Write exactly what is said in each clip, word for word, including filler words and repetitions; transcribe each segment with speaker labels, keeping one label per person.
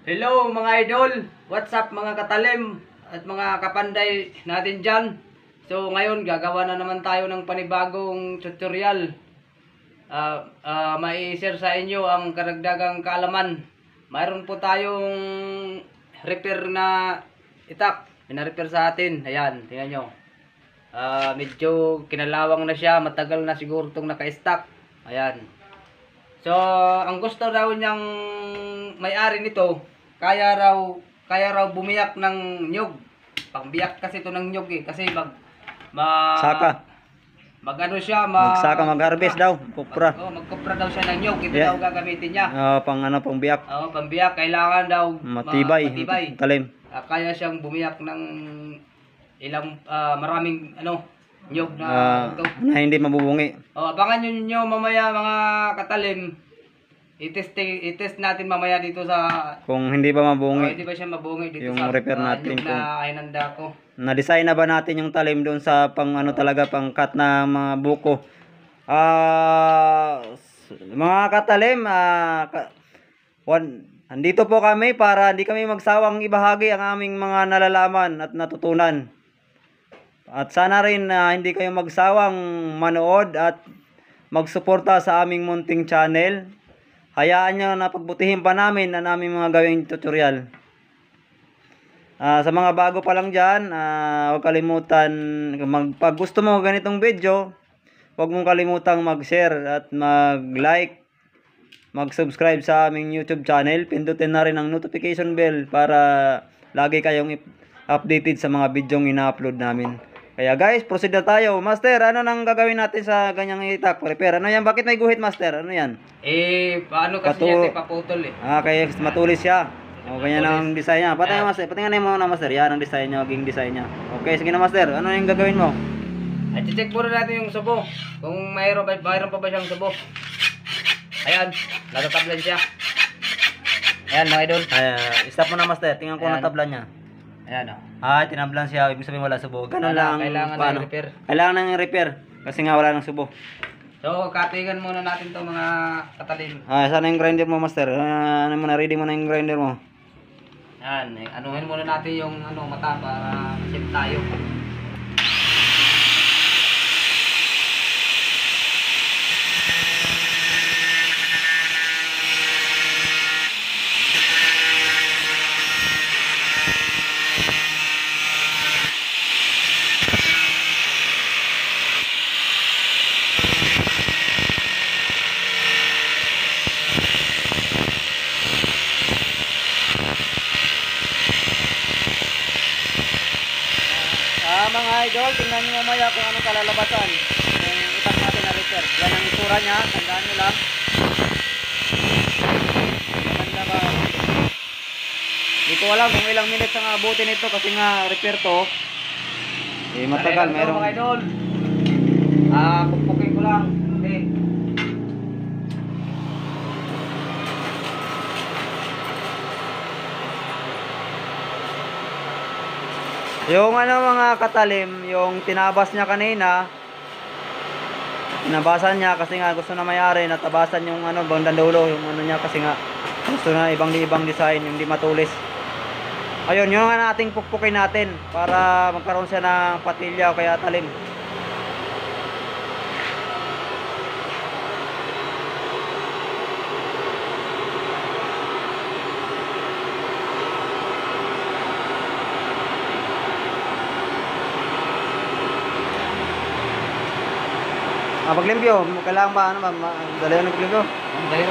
Speaker 1: Hello mga idol, what's up mga katalim at mga kapanday natin dyan. So ngayon gagawa na naman tayo ng panibagong tutorial. uh, uh, Mai-share sa inyo ang karagdagang kaalaman. Mayroon po tayong repair na itak, pina-repair sa atin. Ayan, tingnan nyo. uh, Medyo kinalawang na siya, matagal na siguro itong naka-stack. Ayan. So ang gusto daw niyang may-ari nito, kaya raw kaya raw bumiyak ng nyug. Pangbiyak kasi ito ng nyug eh, kasi mag ma,
Speaker 2: Saka.
Speaker 1: Magano siya, ma,
Speaker 2: Magsaka, mag-harvest daw, kupra.
Speaker 1: Mag, oh, magkupra daw siya ng nyug, ito
Speaker 2: Yeah.
Speaker 1: daw gagamitin niya.
Speaker 2: Uh, pang ano, pang biyak.
Speaker 1: Oo, pambiyak kailangan daw
Speaker 2: Matibay,
Speaker 1: ma, matibay.
Speaker 2: talim.
Speaker 1: Uh, kaya siyang bumiyak ng ilang uh, maraming ano nyug na
Speaker 2: Uh,
Speaker 1: ito.
Speaker 2: na hindi mabubungi.
Speaker 1: Oh, abangan niyo niyo mamaya mga katalim. I-test, i-test natin mamaya dito sa
Speaker 2: Kung hindi ba
Speaker 1: oh,
Speaker 2: mabungi,
Speaker 1: hindi ba siya mabungi dito
Speaker 2: yung
Speaker 1: sa
Speaker 2: repair
Speaker 1: uh,
Speaker 2: natin
Speaker 1: nyug na ainanda ko.
Speaker 2: na-design na ba natin yung talim doon sa pang ano talaga, pang cut na mga buko. Ah, uh, mga katalim, ah, uh, one, andito po kami para hindi kami magsawang ibahagi ang aming mga nalalaman at natutunan. At sana rin na uh, hindi kayo magsawang manood at magsuporta sa aming munting channel. Hayaan nyo na pagbutihin pa namin ang aming mga gawing tutorial. Uh, sa mga bago pa lang dyan, uh, huwag kalimutan, mag, pag gusto mo ganitong video, huwag mong kalimutang mag-share at mag-like, mag-subscribe sa aming YouTube channel. Pindutin na rin ang notification bell para lagi kayong updated sa mga videong ina-upload namin. Kaya guys, proceed na tayo. Master, ano nang gagawin natin sa ganyang itak repair? Ano yan? Bakit may guhit, Master? Ano yan?
Speaker 1: Eh, paano kasi
Speaker 2: Patu-
Speaker 1: yan, eh, paputol eh.
Speaker 2: Ah, kaya matulis siya. O, ganyan ang design niya. Patay
Speaker 1: Yeah.
Speaker 2: Master. Patingnan mo na, Master. Yan ang design niya, maging design niya. Okay, sige na, Master. Ano yung gagawin mo?
Speaker 1: At check muna natin yung subo. Kung mayroon pa, mayroon pa ba siyang subo. Ayan, natatablan siya. Ayan mga idol.
Speaker 2: Ay, uh, stop mo na, Master. Tingnan ko
Speaker 1: Ayan.
Speaker 2: na tabla niya.
Speaker 1: Ayan o.
Speaker 2: Ah, tinablan siya. Ibig sabihin wala subo. Ganun
Speaker 1: Wala,
Speaker 2: lang.
Speaker 1: kailangan
Speaker 2: paano?
Speaker 1: ng repair.
Speaker 2: Kailangan ng repair. Kasi nga wala ng subo.
Speaker 1: So, katingan muna natin to mga katalim.
Speaker 2: Ah, sana yung grinder mo, Master. Ah, ano mo na, ready mo na yung grinder mo.
Speaker 1: Ayan, eh, anuhin muna natin yung ano, mata para sip tayo.
Speaker 2: Ah, mga idol, tingnan nyo mamaya kung anong kalalabasan yung itak natin na repair. Yan ang itsura niya, tandaan nyo lang. Maganda ba? Hindi ko alam kung ilang minutes ang abutin nito kasi nga repair to. Eh, matagal,
Speaker 1: Ayan,
Speaker 2: merong...
Speaker 1: mga idol. Ah, pupukay ko lang. Okay.
Speaker 2: Yung ano mga katalim, yung tinabas niya kanina, tinabasan niya kasi nga gusto na may-ari, natabasan yung ano, bandang dulo, yung ano niya kasi nga gusto na ibang-ibang design, yung di matulis. Ayun, yun nga nating pukpukin natin para magkaroon siya ng patilya o kaya talim. Ah, paglimpyo, kailangan ba ano ba, ma- dali yung paglimpyo?
Speaker 1: Ang dahil.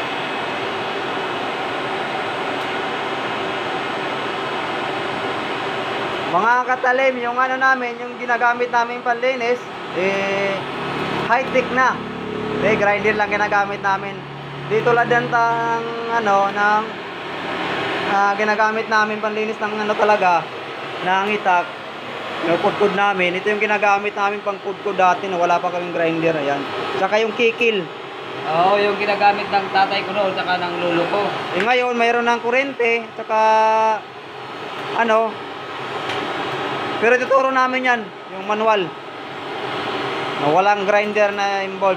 Speaker 2: Mga katalim, yung ano namin, yung ginagamit namin panlinis, eh, high-tech na. Eh, grinder lang ginagamit namin. Di tulad yan ng, ano, ng, ah, ginagamit namin panlinis ng ano talaga, ng itak, yung kudkod namin. Ito yung ginagamit namin pang kudkod dati na wala pa kaming grinder, ayan. Tsaka yung kikil.
Speaker 1: Oo, yung ginagamit ng tatay ko noon, saka ng lolo ko.
Speaker 2: Eh, ngayon, mayroon ng kurente, tsaka, ano, pero tuturo namin yan, yung manual. Na walang grinder na involved.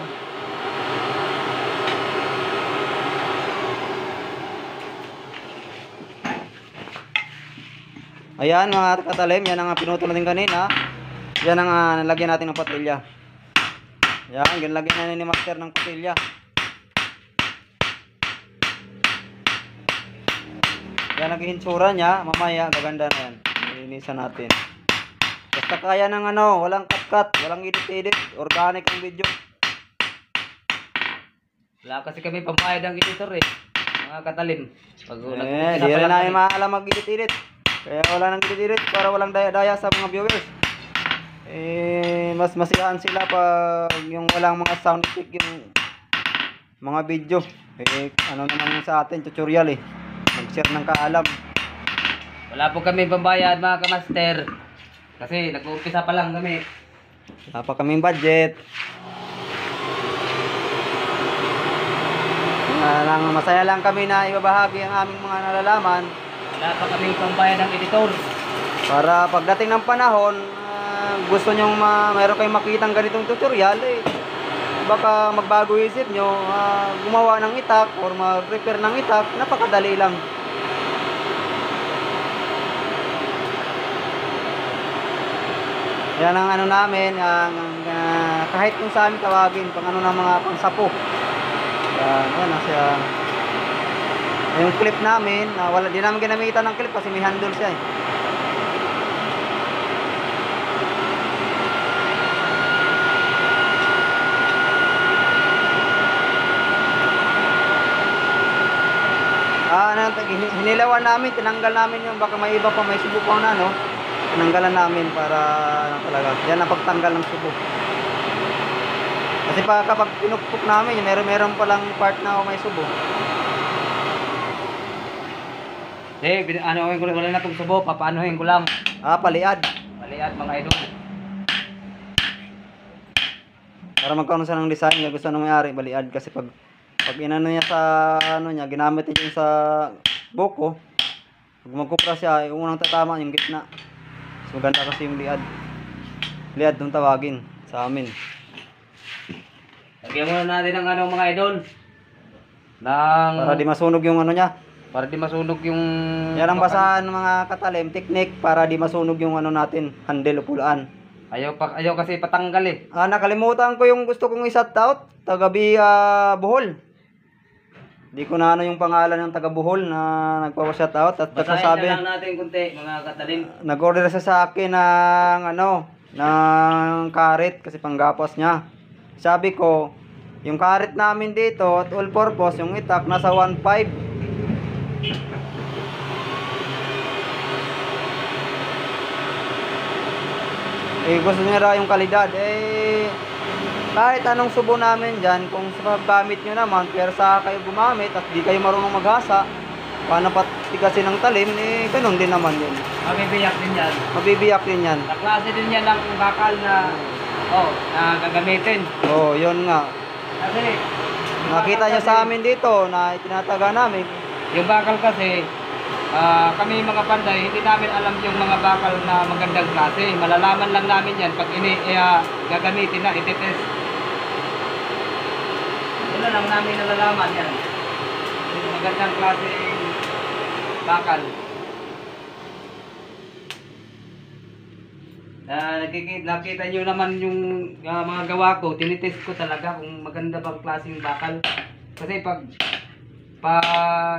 Speaker 2: Ayan mga katalim, yan ang pinutol natin kanina. Yan ang uh, nalagyan natin ng patilya. Yan, ginlagyan na ni Master ng patilya. Yan ang hinsura niya, mamaya gaganda na yan. Nilinisan natin. Basta kaya ng ano, walang cut-cut, walang edit-edit, organic ang video.
Speaker 1: Wala kasi kami pambayad ng editor eh. Mga katalim. Pag
Speaker 2: Eh, di rin namin maalam mag-edit-edit. Kaya wala nang edit-edit para walang daya-daya sa mga viewers. Eh, mas masiyahan sila pag yung walang mga sound effect yung mga video. Eh, ano naman yung sa atin, tutorial eh. Mag-share ng kaalam.
Speaker 1: Wala po kami pambayad mga kamaster. Kasi nag-uumpisa pa lang kami.
Speaker 2: Wala pa kaming budget. Uh, lang, masaya lang kami na ibabahagi ang aming mga nalalaman.
Speaker 1: Wala pa kaming pambayad ng editor.
Speaker 2: Para pagdating ng panahon, uh, gusto nyong ma mayroon kayong makitang ganitong tutorial, eh, baka magbago isip nyo, uh, gumawa ng itak or mag-repair ng itak, napakadali lang. Yan ang ano namin, ang, uh, kahit kung sa amin tawagin, pang ano ng mga pangsapo. Yan, yan na siya. Yung clip namin, uh, wala, di namin ginamitan ng clip kasi may handle siya eh. Ah, ano, hinilawan namin, tinanggal namin yung baka may iba pa, may subo pa na, no? Tinanggalan namin para ano talaga. Yan ang pagtanggal ng subo. Kasi pa kapag pinukpok namin, meron meron pa lang part na may subo.
Speaker 1: Eh, ano ko wala na tong subo, papaanohin ko lang.
Speaker 2: Ah, paliad.
Speaker 1: Paliad mga idol.
Speaker 2: Para magkaroon siya ng design niya, gusto nang may-ari, baliad kasi pag pag inano niya sa ano niya, ginamit niya yung sa buko. Pag magkupra siya, yung unang tatama yung gitna. So ganda kasi yung liad. Liad yung tawagin sa amin.
Speaker 1: Lagyan muna natin ng ano mga idol. Ng
Speaker 2: Para di masunog yung ano niya.
Speaker 1: para di masunog yung
Speaker 2: Yan ang basahan ng mga katalim, technique para di masunog yung ano natin, handle o pulaan.
Speaker 1: Ayaw pa ayaw kasi patanggal eh.
Speaker 2: Ah, nakalimutan ko yung gusto kong i-shout out, taga uh, Bohol. Di ko na ano yung pangalan ng taga Bohol na nagpa-shout out at nagsasabi.
Speaker 1: Basahin na lang natin kunti mga katalim.
Speaker 2: Nag-order siya sa akin ng ano, ng karet kasi panggapos niya. Sabi ko, yung karet namin dito at all purpose, yung itak nasa one five. Eh gusto niya raw yung kalidad. Eh kahit anong subo namin dyan, kung sa paggamit nyo naman, pero sa kayo gumamit at di kayo marunong maghasa, paano patigasin ng talim, eh ganun din naman yun.
Speaker 1: Mabibiyak din yan.
Speaker 2: Mabibiyak din yan.
Speaker 1: Naklase din yan ng bakal na oh, na gagamitin.
Speaker 2: Oo, oh, yun nga.
Speaker 1: Kasi
Speaker 2: Nakita nyo sa amin dito na itinataga namin.
Speaker 1: yung bakal kasi ah, kami mga panday, hindi namin alam yung mga bakal na magandang klase. Malalaman lang namin yan pag ini uh, gagamitin na, ititest. Wala lang namin nalalaman yan. Yung magandang klase bakal. Na nakikita, nakita nyo naman yung uh, mga gawa ko, tinitest ko talaga kung maganda bang klaseng bakal. Kasi pag pag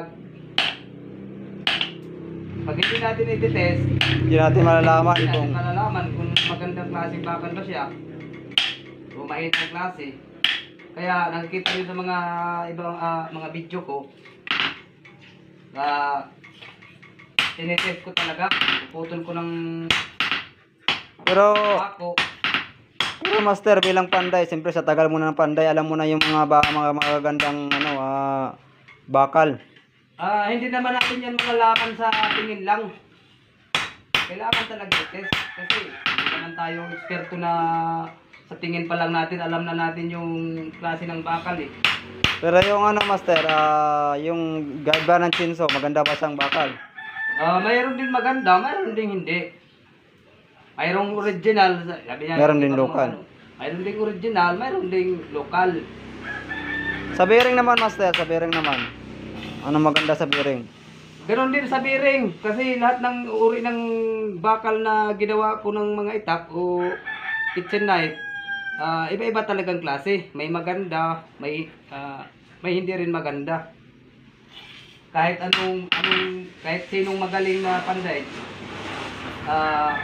Speaker 1: pag hindi natin ititest,
Speaker 2: Hindi natin malalaman
Speaker 1: hindi
Speaker 2: kung
Speaker 1: natin malalaman kung magandang klaseng bakal ba siya o mahitang klase. Kaya nakikita nyo sa mga ibang ah, mga video ko na tinitest ko talaga, puputol ko ng
Speaker 2: pero
Speaker 1: ako.
Speaker 2: pero master bilang panday, siyempre sa tagal mo na ng panday, alam mo na yung mga ba, mga magagandang ano ah, bakal.
Speaker 1: Ah, hindi naman natin yan malalaman sa tingin lang. Kailangan talaga i-test kasi hindi naman tayo eksperto na sa tingin pa lang natin alam na natin yung klase ng bakal eh.
Speaker 2: Pero yung ano master, ah, yung guide ba ng chinso, maganda ba siyang bakal?
Speaker 1: Ah, mayroon din maganda, mayroon din hindi. Mayroong original, sabi niya.
Speaker 2: Meron din
Speaker 1: ano,
Speaker 2: local.
Speaker 1: ano, mayroon din original, mayroon din local.
Speaker 2: Sa bearing naman master, sa bearing naman. Ano maganda sa bearing?
Speaker 1: Ganon din sa bearing. Kasi lahat ng uri ng bakal na ginawa ko ng mga itak o kitchen knife, ah, iba-iba talagang klase. May maganda, may ah, may hindi rin maganda. Kahit anong, anong kahit sinong magaling na panday, ah,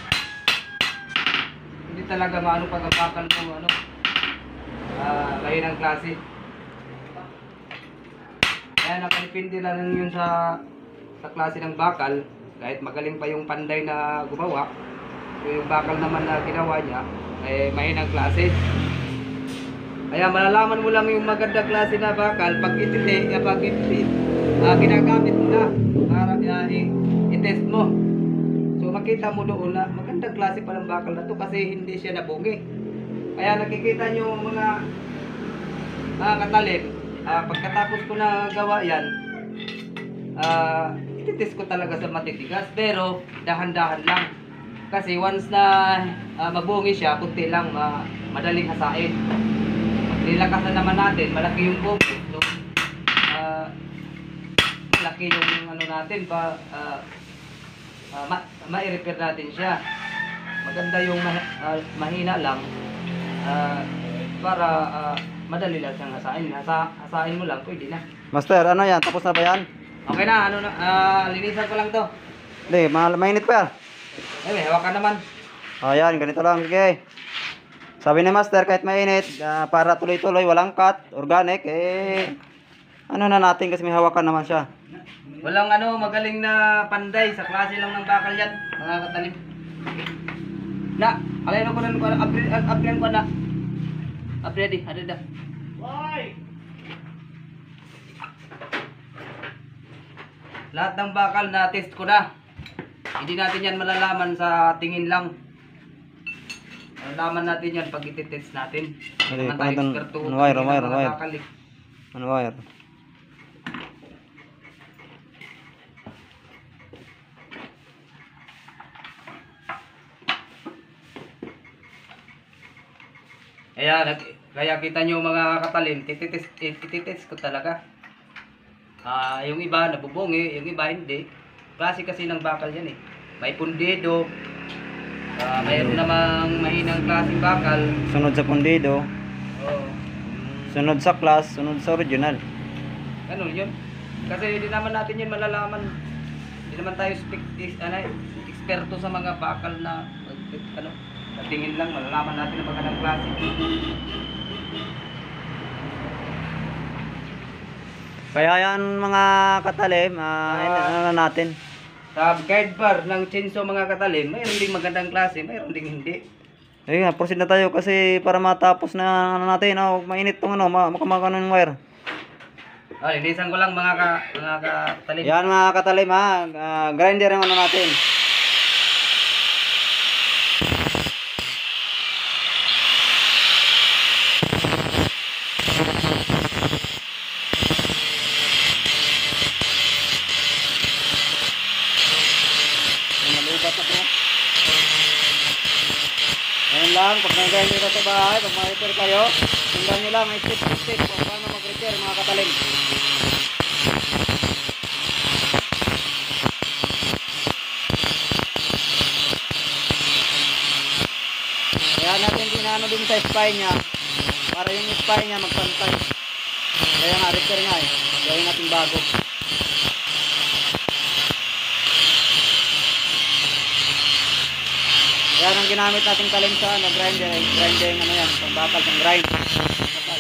Speaker 1: hindi talaga maano pag ang bakal mo ano, ah, layo ng klase. Kaya nakadepende lang yun sa sa klase ng bakal. Kahit magaling pa yung panday na gumawa, yung bakal naman na ginawa niya ay mahinang klase. Kaya malalaman mo lang yung maganda klase na bakal pag ititi, uh, pag ititi, uh, ginagamit mo na para uh, i-test mo. So makita mo doon na magandang klase pa ng bakal na to kasi hindi siya nabungi. Kaya nakikita nyo mga mga katalim, uh, pagkatapos ko na gawa yan, uh, ititest ko talaga sa matitigas, pero dahan-dahan lang. Kasi once na uh, mabungi siya, kunti lang, uh, madaling hasain. Nilakasan naman natin, malaki yung bungi. So, uh, malaki yung ano natin, pa, uh, uh, ma ma-repair natin siya. Maganda yung ma uh, mahina lang, uh, para uh, madali lang siyang hasain. Hasa hasain mo lang, pwede na.
Speaker 2: Master, ano yan? Tapos na ba yan?
Speaker 1: Okay na, ano na, uh, linisan ko lang to.
Speaker 2: Hindi, ma mainit pa yan.
Speaker 1: Eh, may hawakan naman.
Speaker 2: O yan, ganito lang. Sige. Sabi ni Master, kahit mainit, ah, para tuloy-tuloy, walang cut, organic, eh, ano na natin kasi may hawakan naman siya.
Speaker 1: Walang ano, magaling na panday. Sa klase lang ng bakal yan, mga katalim. Na, alay na ko na, upgrade ko na. Upgrade, ada dah. Lahat ng bakal na test ko na. Hindi natin yan malalaman sa tingin lang. Malalaman natin yan pag iti-test natin.
Speaker 2: Hindi,
Speaker 1: Naman tayo
Speaker 2: kung
Speaker 1: eksperto
Speaker 2: ano wire,
Speaker 1: tingin ng
Speaker 2: wire,
Speaker 1: mga
Speaker 2: wire.
Speaker 1: bakal eh.
Speaker 2: Ano wire?
Speaker 1: Kaya, nag- kaya kita nyo mga katalim, tititest, tititest ko talaga. Ah, yung iba nabubungi, yung iba hindi. Klase kasi ng bakal yan eh. May pundido. Ah, mayroon namang mahinang klaseng bakal.
Speaker 2: Sunod sa pundido,
Speaker 1: Oh,
Speaker 2: sunod sa class, sunod sa original.
Speaker 1: ganun yun. Kasi hindi naman natin yun malalaman. Hindi naman tayo spek, is, ano, eksperto sa mga bakal na ano, natingin lang, malalaman natin ang magandang klase.
Speaker 2: Kaya yan mga katalim, ah,
Speaker 1: Ah.
Speaker 2: ano na natin.
Speaker 1: Sa guide bar ng chainsaw mga katalim, mayroon ding magandang klase, mayroon ding hindi.
Speaker 2: Ayun nga, proceed na tayo kasi para matapos na ano natin, oh, mainit tong ano, makamagano yung wire.
Speaker 1: Ah, linisan ko lang mga ka, mga katalim.
Speaker 2: Yan mga katalim ha, ah, grinder yung ano natin. Malubat ako. Ayun lang, pag nag-grinder ka sa bahay, pag ma-repair kayo, tingnan nyo lang, may step-step kung paano mag-repair mga katalim. Kaya natin dinano din sa spine niya para yung spine niya magpantay. Kaya nga repair nga eh. Gawin natin bago. Yan ang ginamit nating talim sa ano, grinder. Grinder yung ano yan, pambakal ng grind. Bakal.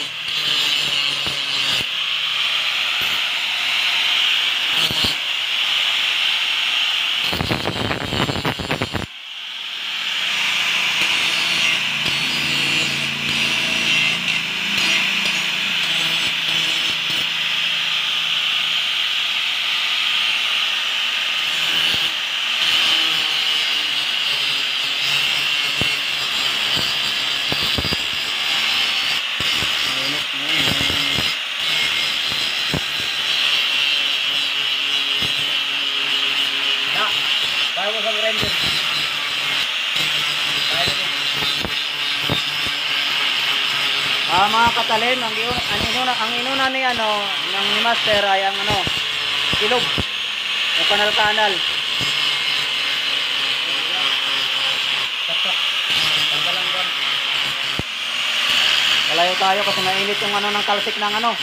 Speaker 1: Na, tayo mo sa grinder. Tayo mo.
Speaker 2: Ah, mga katalim, ang, iun- ang inuna, ang inuna ni ano, ng ni Master ay ang ano, ilog. kanal-kanal. Malayo tayo kasi mainit yung ano ng talsik ng ano.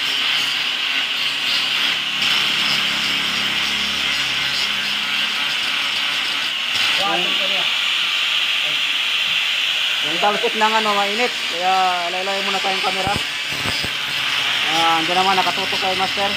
Speaker 2: Yung talsik ng ano mainit. Kaya layo-layo muna tayong camera. Ah, andyan naman nakatutok kay Master.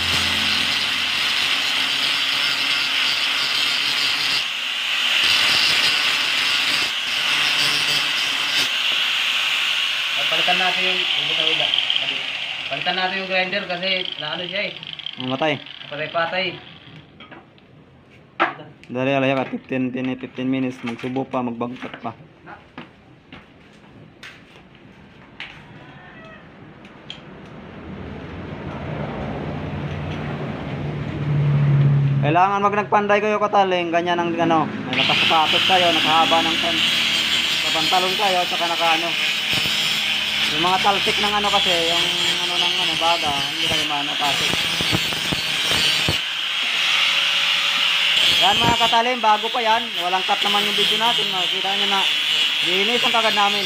Speaker 1: Palitan natin yung ila. Palitan natin yung grinder kasi naano siya eh.
Speaker 2: Mamatay.
Speaker 1: Patay-patay.
Speaker 2: Dali alaya ka fifteen minutes magsubo pa magbagkat pa. Kailangan mag nagpanday kayo kataling, ganyan ang ano, may nakasapatos kayo, nakahaba ng pan, pantalon kayo, at saka naka ano. Yung mga talsik ng ano kasi, yung ano ng ano, baga, hindi kayo manapasok. Yan mga katalim, bago pa yan, walang cut naman yung video natin, makikita nyo na, linis ang kagad namin.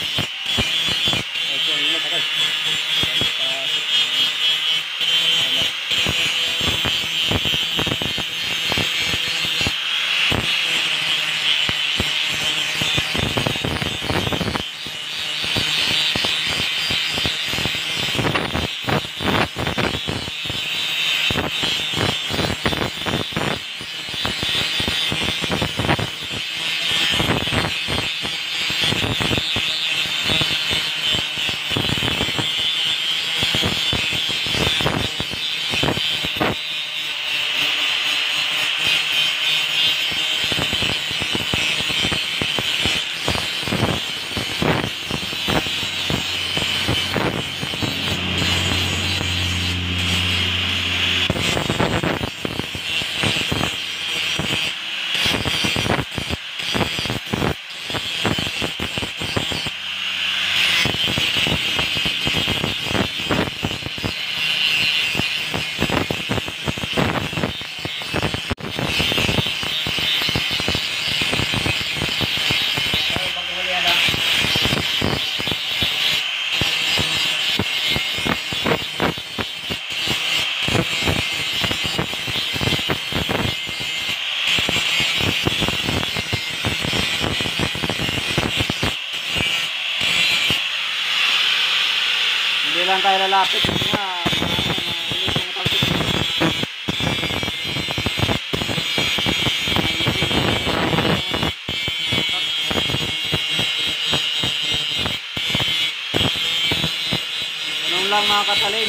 Speaker 2: Ito, init agad. Hindi lang tayo lalapit kasi nga malinis yung talsik. Ganun lang mga katalim.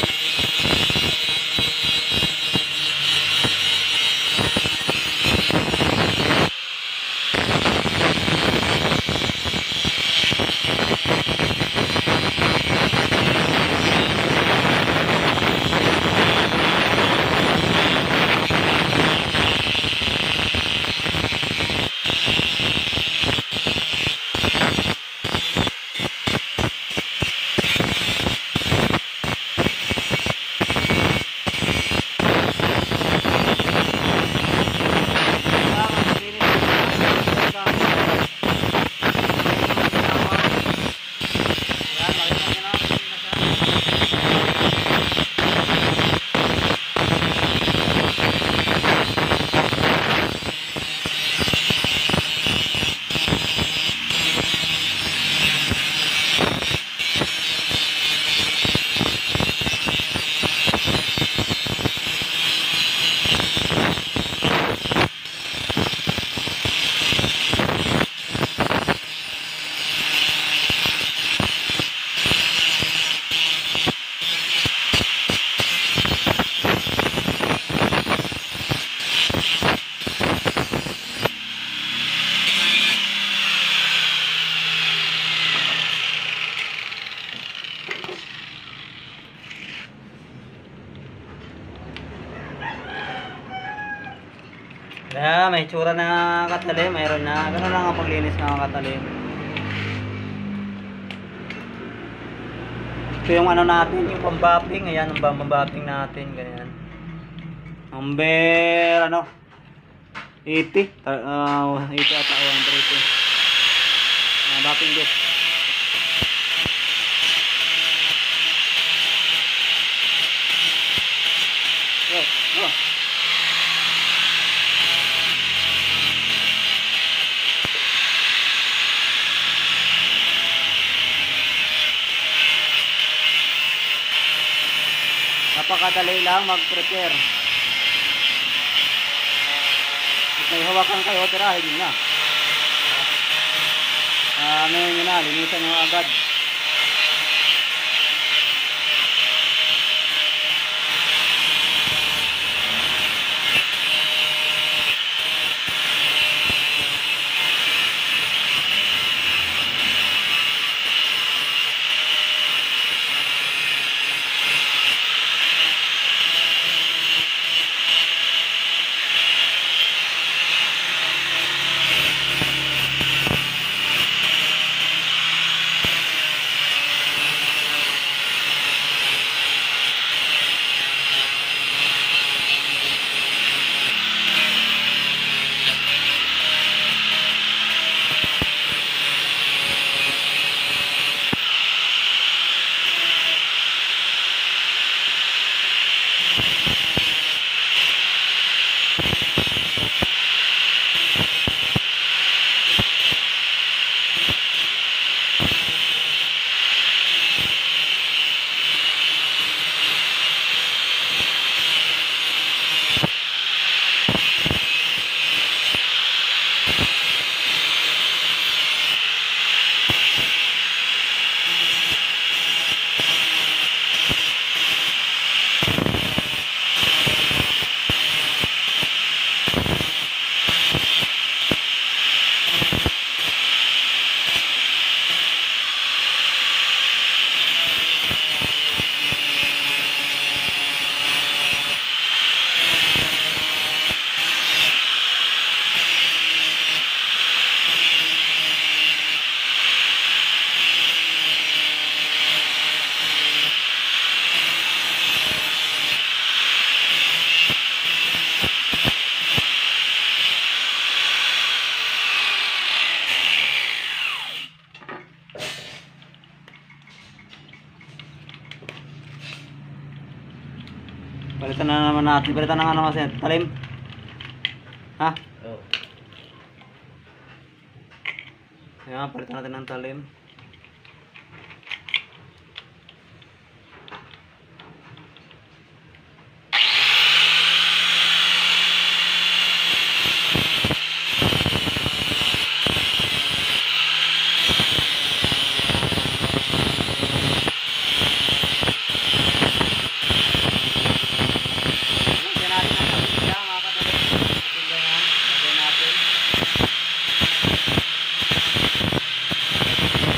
Speaker 2: Kaya may tsura na katalim, mayroon na. Ganun lang ang paglinis ng katalim. Ito yung ano natin, yung pambapping. Ayan, ang pambapping natin. Ganyan. Number ano? eighty. Uh, eighty ata o number eighty. Uh, dating dos. Oh, oh. Napakadali lang mag-prepare. Kung may hawakan kayo, tirahin nyo na. Uh, ano nyo na, linisan nyo agad. Palitan na naman natin. Palitan na nga naman natin. Talim. Ha?
Speaker 1: Oh.
Speaker 2: Ayan, palitan natin ng talim. Thank you.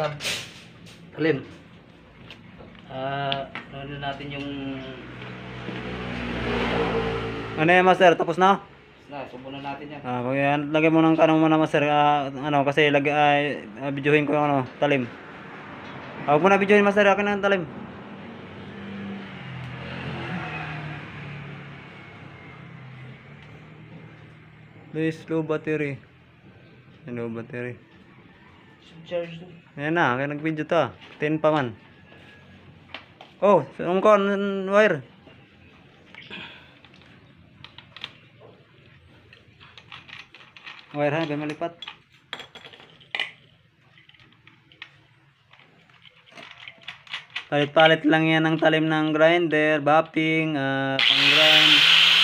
Speaker 1: sa talim. Ah, ano natin yung
Speaker 2: Ano yan, master? Tapos na?
Speaker 1: na, subo na natin yan.
Speaker 2: Ah, pag yan, lagay mo ng kanong muna, master. Ah, ano, kasi lagay, ah, videohin ko yung ano, talim. Ah, huwag mo na videohin, master. Akin na ang talim. Please, low battery. Low battery.
Speaker 1: Charge to.
Speaker 2: Ayan na, kaya nag-video to. ten pa man. Oh, saan ko ang wire? Wire ha, kaya malipat. Palit-palit lang yan ang talim ng grinder, bapping, uh, pang-grind.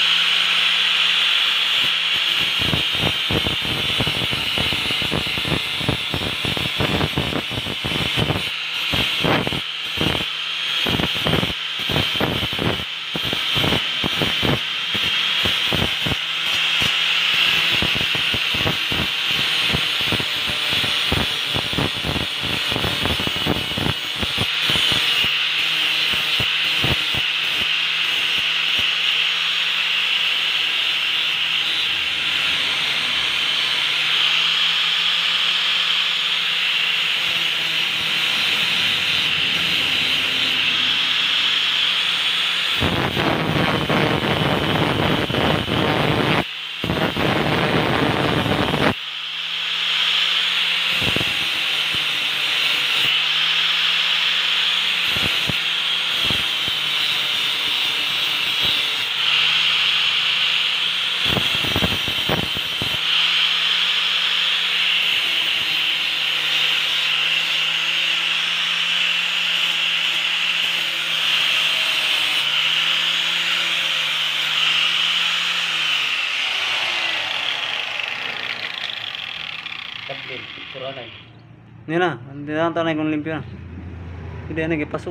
Speaker 1: Tablin, picture na.
Speaker 2: Hindi na, hindi na tanay kung limpyo na. Hindi na, nagipasok.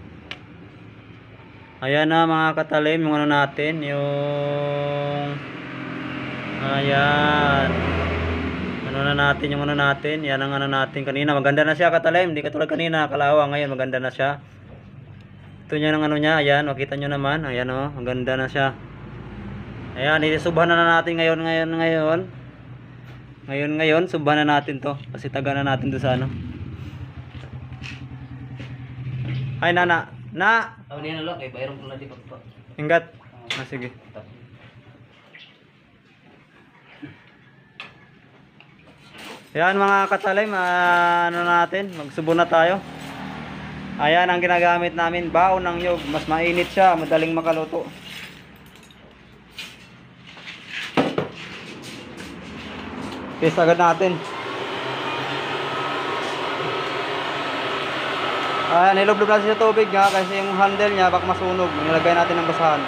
Speaker 2: Ayan na mga katalim, yung ano natin, yung... Ayan. Ano na natin, yung ano natin, yan ang ano natin kanina. Maganda na siya katalim, hindi katulad kanina, kalawa. Ngayon, maganda na siya. Ito niya ng ano niya, ayan, makita nyo naman. Ayan o, oh, maganda na siya. Ayan, isusubhan na natin ngayon, ngayon, ngayon. Ngayon, ngayon, subhan na natin to. Kasi taga na natin to sa ano. Ay, nana. Na!
Speaker 1: Tawag niya na lang, kay bayron ko na di pagpa.
Speaker 2: Ingat. Ah, sige. Ayan mga katalim, ah, ano natin, magsubo na tayo. Ayan ang ginagamit namin, baon ng nyug. Mas mainit siya, madaling makaluto. Test agad natin. Ayan, nilublob natin sa tubig nga kasi yung handle niya baka masunog. Nilagay natin ng basahan.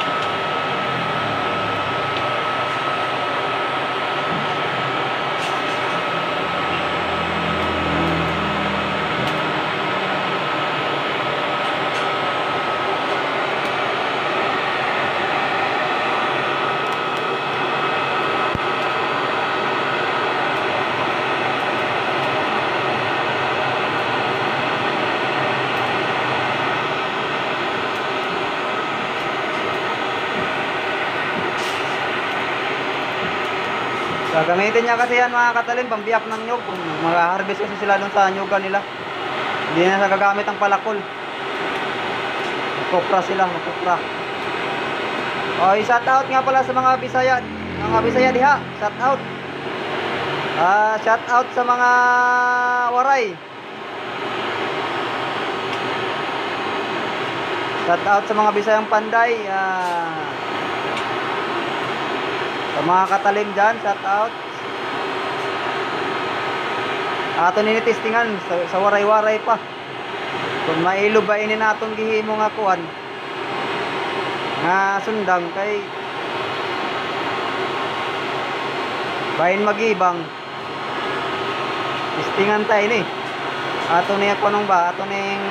Speaker 2: Gagamitin niya kasi yan mga katalim, pambiyak ng nyug. Kung mag-harvest kasi sila dun sa nyugan nila. Hindi na sa gagamit ang palakol. Magkopra sila, magkopra. O, i-shout out nga pala sa mga Bisaya. Mga Bisaya diha, shout out. Ah, shout out sa mga Waray. Shout out sa mga Bisayang Panday. Ah, sa mga katalim dyan, shout out. Ato ninitistingan sa, sa waray-waray pa. Kung mailo ba ini naton gihimo nga kuan nga sundang kay bahin magibang. Tistingan tayo ni. Ato niya kunong ba? Ato ning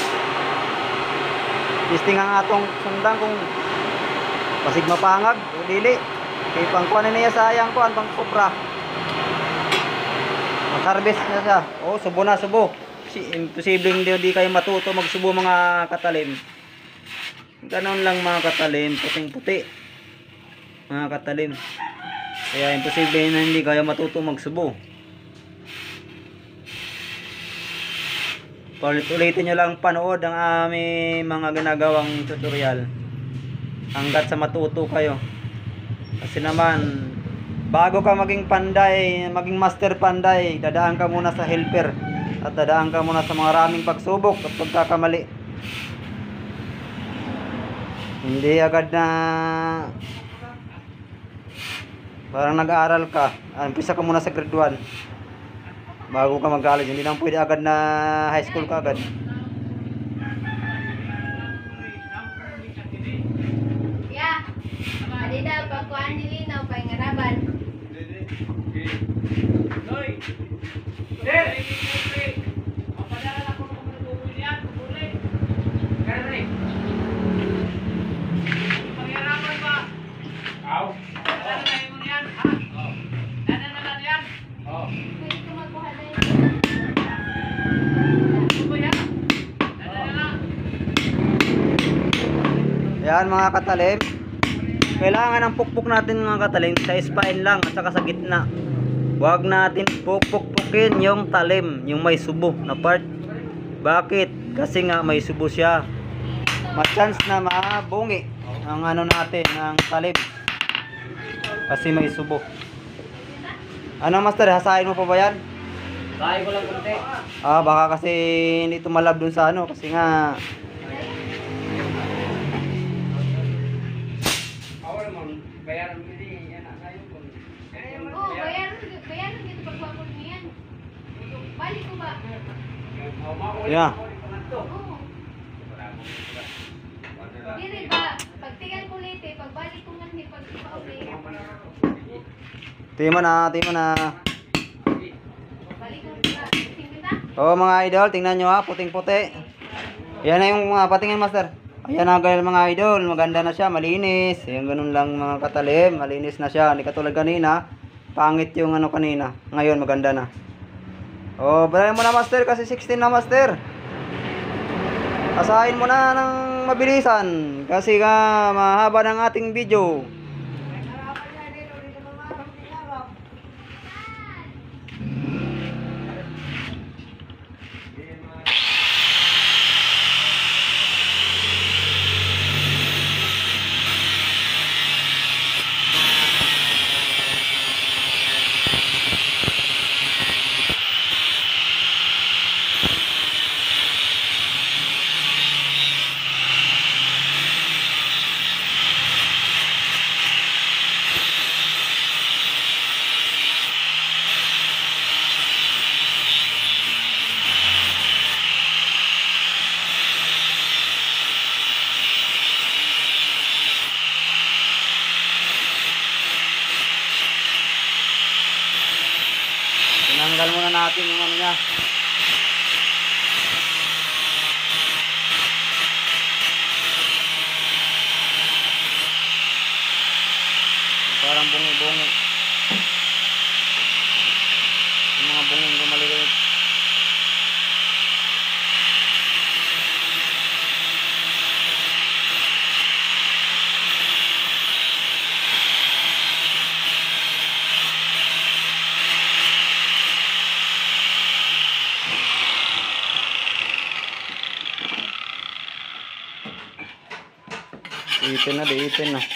Speaker 2: tistingan atong sundang kung pasig mapangag o dili. Kay pangkuan niya sayang kuan pang kopra. Mag-harvest na siya. Oh, subo na, subo. imposi- imposible hindi, hindi kayo matuto magsubo mga katalim. Ganon lang mga katalim, puting puti mga katalim. Kaya imposible na hindi kayo matuto magsubo. Ulit-ulitin nyo lang panood ang aming mga ginagawang tutorial hanggat sa matuto kayo. Kasi naman bago ka maging panday, maging master panday, dadaan ka muna sa helper at dadaan ka muna sa mga maraming pagsubok at pagkakamali. Hindi agad na parang nag-aaral ka, umpisa ka muna sa grade one bago ka mag-college. Hindi lang pwede agad na high school ka agad.
Speaker 3: Ya, adi daw pagkuhan nilinaw pa yung araban. Pwede ko magkuha na yun.
Speaker 2: Yan mga katalim, kailangan ang pukpok natin mga katalim sa spine lang at saka sa gitna. Huwag natin pukpok-pukin yung talim, yung may subo na part. Bakit? Kasi nga may subo siya. Ma-chance na mabungi ang ano natin, ang talim. Kasi may subo. Ano master, hasain mo pa ba yan?
Speaker 1: Kaya ko lang konti.
Speaker 2: Ah, baka kasi hindi tumalab dun sa ano, kasi nga
Speaker 1: Bayaran mo din yan ang kayo ko.
Speaker 3: Oo, bayaran bayaran dito pagkuha ko niyan. Balik ko ba?
Speaker 2: yeah.
Speaker 3: Oo. Dili ba? Pagtigan ko late, pagbalik ko nga ni pag-pauwi.
Speaker 2: Timo na, timo na.
Speaker 3: Balik ko ba? Tingin kita?
Speaker 2: Oo mga idol, tingnan nyo ha, puting-puti. Yan na yung mga patingin master. Ayan na ganyan mga idol, maganda na siya, malinis. Ayan ganun lang mga katalim, malinis na siya. Hindi katulad kanina, pangit yung ano kanina. Ngayon maganda na. Oh, balayan mo na master kasi sixteen na master. Asahin mo na ng mabilisan kasi nga mahaba ng ating video. Tinanggal muna natin yung ano niya. Parang bungi-bungi. Yung mga bunging ko maliliit. Itin na, itin na.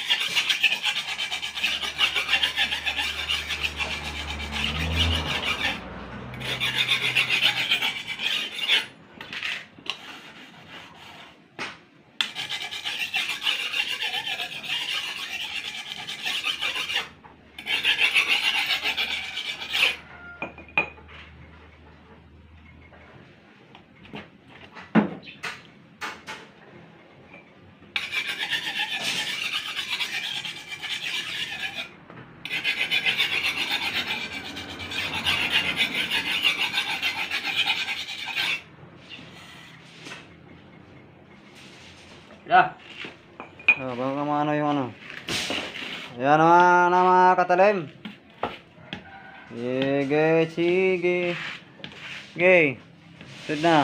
Speaker 1: Yeah.
Speaker 2: Oh, bago ka maano yung ano. Ayan na, na mga katalim. Sige, sige. Okay. Sunod na.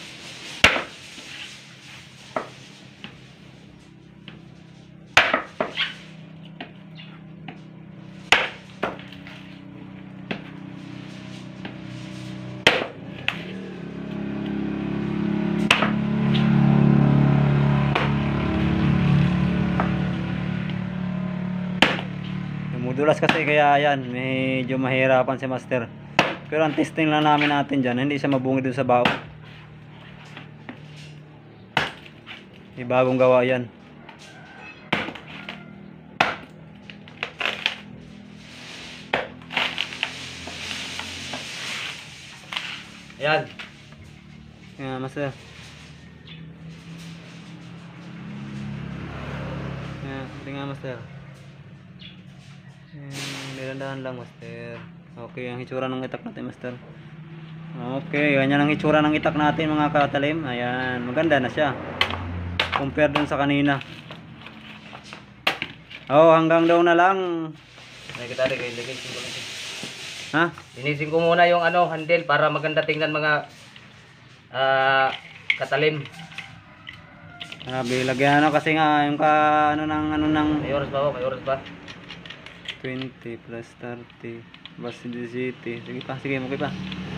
Speaker 2: Mudulas kasi kaya yan, medyo mahirapan si Master. Pero ang testing lang namin natin dyan, hindi siya mabungid dun sa bao. May bagong gawa yan.
Speaker 1: Ayan.
Speaker 2: Yan, Master. Yan, tingnan Master. Yan, nilandahan lang Master. Okay, ang itsura ng itak natin Master. Okay, ganyan ang itsura ng itak natin mga katalim. Ayan, maganda na siya. Compare dun sa kanina. Oh, hanggang daw na lang.
Speaker 1: Ay, kita rin, ilagay ko lang.
Speaker 2: Ha?
Speaker 1: Linisin ko muna yung ano, handle para maganda tingnan mga ah, katalim.
Speaker 2: Sabi, lagyan ano kasi nga yung ka ano nang ano nang
Speaker 1: May oras ba ba? May oras ba?
Speaker 2: twenty plus thirty plus seventy. Sige pa, sige mo pa.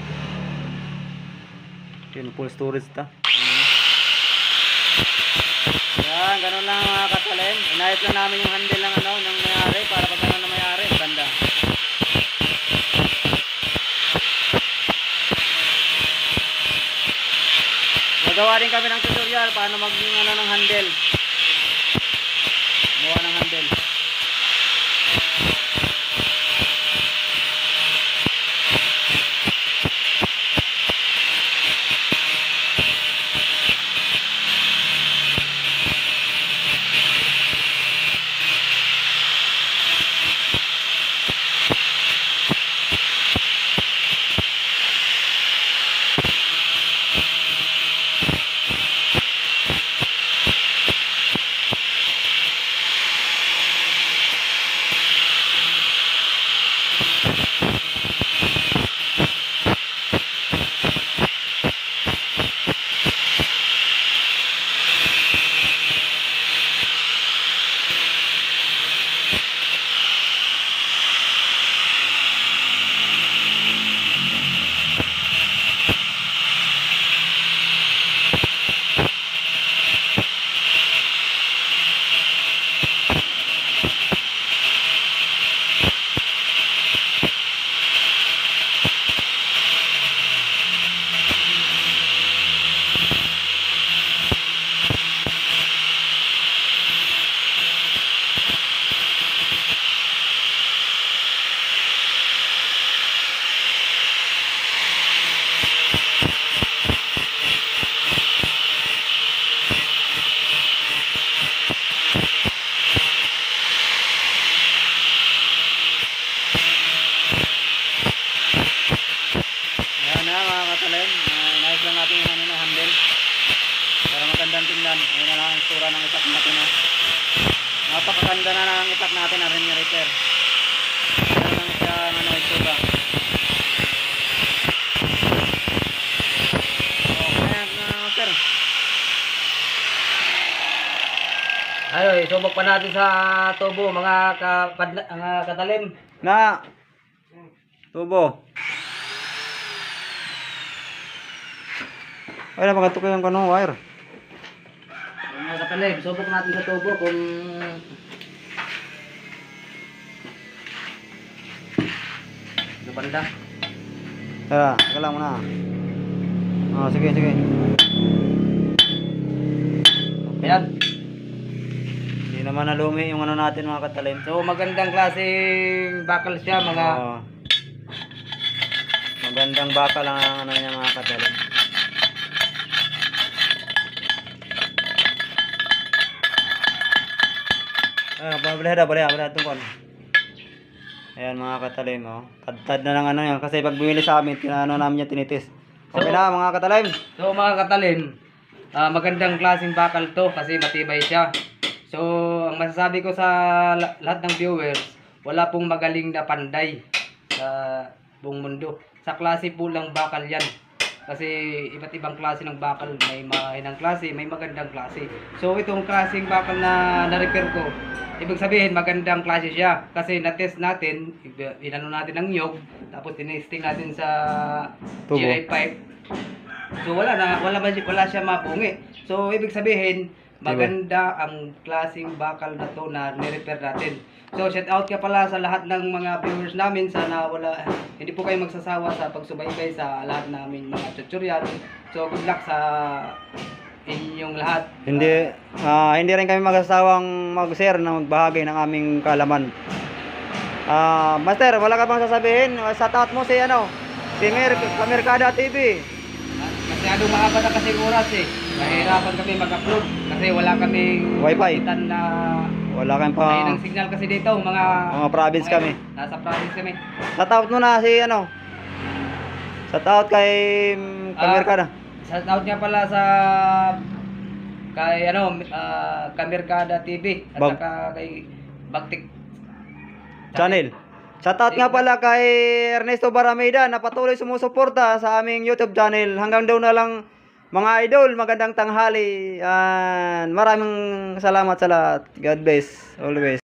Speaker 2: Yun, full storage ta. Yan, ganun lang mga katalim. Inayos lang namin yung handle ng ano, ng mayari para pag ano na mayari, ganda. Magawa rin kami ng tutorial paano mag ano ng handle. Gumawa ng handle. Ayan na lang ang istura ng itak natin. Ha. Napakaganda na ng itak natin na rin repair. Ayan lang siya ang ano, istura. Okay na sir.
Speaker 1: Ay, subok pa natin sa tubo mga kapad mga katalim.
Speaker 2: Na tubo. Ay, napagatok ko yung kanong wire.
Speaker 1: Mga katalim, subok natin sa tubo kung ano banda.
Speaker 2: Tara, teka lang muna. Oh, sige, sige.
Speaker 1: Ayan.
Speaker 2: Hindi naman nalumi yung ano natin mga katalim.
Speaker 1: So magandang klaseng bakal siya mga
Speaker 2: Oh. Magandang bakal ang ano niya mga katalim. Ah, boleh dah, boleh, boleh tungkol. Ayan mga katalim, oh. Tad-tad na lang ano yan kasi pag bumili sa amin, tinano namin yan tinitis. Okay
Speaker 1: So-
Speaker 2: na mga katalim.
Speaker 1: So mga katalim, ah, magandang klaseng bakal to kasi matibay siya. So ang masasabi ko sa la- lahat ng viewers, wala pong magaling na panday sa buong mundo. Sa klase po lang bakal yan. Kasi iba't ibang klase ng bakal, may mahinang klase, may magandang klase. So itong klaseng bakal na na-repair ko, ibig sabihin magandang klase siya. Kasi na-test natin, inano natin ng nyog, tapos tinesting natin sa
Speaker 2: Tubo.
Speaker 1: G I pipe. So wala na, wala ba wala siya mabungi. So ibig sabihin, maganda ang klaseng bakal na to na ni-repair natin. So shout out ka pala sa lahat ng mga viewers namin. Sana wala hindi po kayo magsasawa sa pagsubaybay sa lahat namin mga tutorial. So good luck sa inyong lahat.
Speaker 2: Hindi ah, hindi rin kami magsasawang mag-share na magbahagi ng aming kalaman. Ah, Master, wala ka bang sasabihin? Sa taot mo si ano? Si Mer Kamerkada T V.
Speaker 1: Masyadong mahaba na kasi oras eh. Nahihirapan kami mag-upload kasi wala kaming
Speaker 2: Wi-Fi.
Speaker 1: kapitan na
Speaker 2: Wala kang
Speaker 1: ay
Speaker 2: pa
Speaker 1: ng signal kasi dito mga
Speaker 2: mga province
Speaker 1: mga-
Speaker 2: kami.
Speaker 1: Nasa province kami.
Speaker 2: Sa taot mo na si ano? Sa taot kay mm, Kamerkada.
Speaker 1: Shout out nga pala sa kay ano ah, Kamerkada T V at
Speaker 2: Bag-
Speaker 1: saka kay Bagtik
Speaker 2: Channel. Shoutout nga pala kay Ernesto Barameda na patuloy sumusuporta sa aming YouTube channel. Hanggang daw na lang mga idol, magandang tanghali. And maraming salamat sa lahat. God bless always.